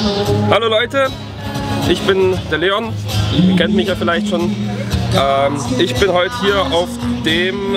Hallo Leute, ich bin der Leon, ihr kennt mich ja vielleicht schon. Ich bin heute hier auf dem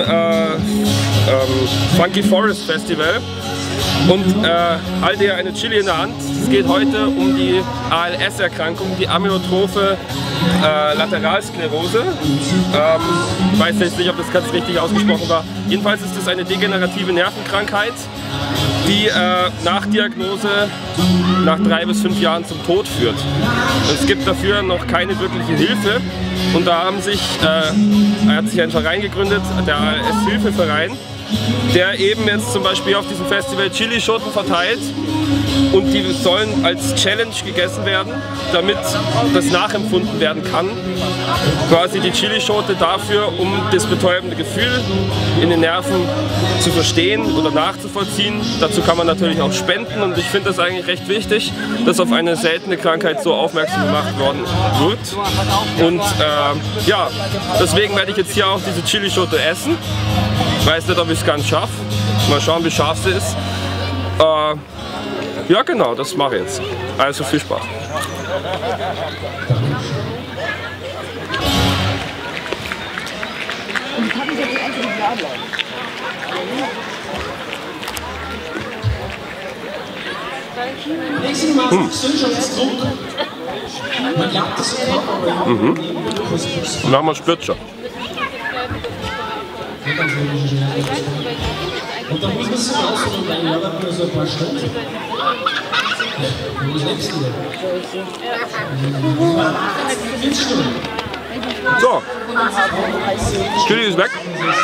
Funky Forest Festival und halte hier eine Chili in der Hand. Es geht heute um die ALS-Erkrankung, die Amyotrophe Lateralsklerose. Ich weiß jetzt nicht, ob das ganz richtig ausgesprochen war. Jedenfalls ist es eine degenerative Nervenkrankheit, die nach Diagnose nach 3 bis 5 Jahren zum Tod führt. Es gibt dafür noch keine wirkliche Hilfe und da hat sich ein Verein gegründet, der ALS-Hilfeverein, der eben jetzt zum Beispiel auf diesem Festival Chilischoten verteilt und die sollen als Challenge gegessen werden, damit das nachempfunden werden kann. Quasi die Chilischote dafür, um das betäubende Gefühl in den Nerven zu verstehen oder nachzuvollziehen. Dazu kann man natürlich auch spenden und ich finde das eigentlich recht wichtig, dass auf eine seltene Krankheit so aufmerksam gemacht worden wird. Und ja, deswegen werde ich jetzt hier auch diese Chilischote essen. Ich weiß nicht, ob ich es ganz schaffe. Mal schauen, wie scharf sie ist. Ja genau, das mache ich jetzt. Also viel Spaß. Na, man spürt schon. Und dann muss man sich aussuchen und dann dauert nur so ein paar Stunden. So, Chili ist weg.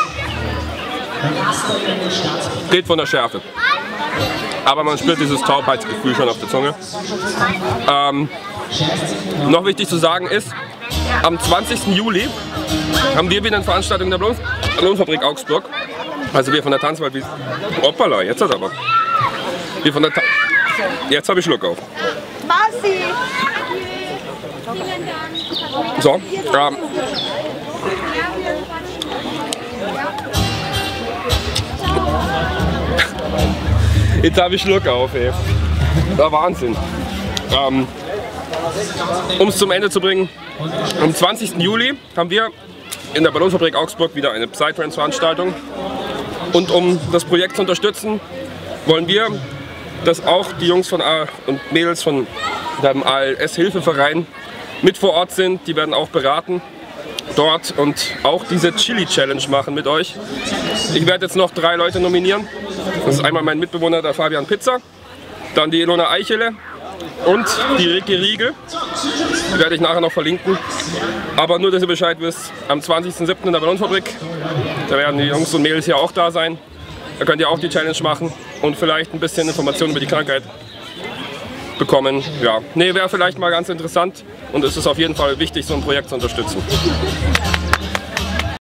Geht von der Schärfe. Aber man spürt dieses Taubheitsgefühl schon auf der Zunge. Noch wichtig zu sagen ist, am 20. Juli haben wir wieder eine Veranstaltung in der Ballonfabrik Augsburg. Also wir von der Tanzwald, hoppala, jetzt hat aber. Wir von der jetzt habe ich Schluck auf. So, jetzt habe ich Schluck auf, ey. Der Wahnsinn. Um es zum Ende zu bringen, am 20. Juli haben wir in der Ballonfabrik Augsburg wieder eine Psytrance-Veranstaltung. Und um das Projekt zu unterstützen, wollen wir, dass auch die Jungs und Mädels von dem ALS-Hilfeverein mit vor Ort sind. Die werden auch beraten dort und auch diese Chili-Challenge machen mit euch. Ich werde jetzt noch 3 Leute nominieren. Das ist einmal mein Mitbewohner, der Fabian Pizza, dann die Ilona Eichele und die Ricky Riegel. Die werde ich nachher noch verlinken. Aber nur, dass ihr Bescheid wisst, am 20.07. in der Ballonfabrik, da werden die Jungs und Mädels hier auch da sein. Da könnt ihr auch die Challenge machen und vielleicht ein bisschen Informationen über die Krankheit bekommen. Ja, nee, wäre vielleicht mal ganz interessant und es ist auf jeden Fall wichtig, so ein Projekt zu unterstützen.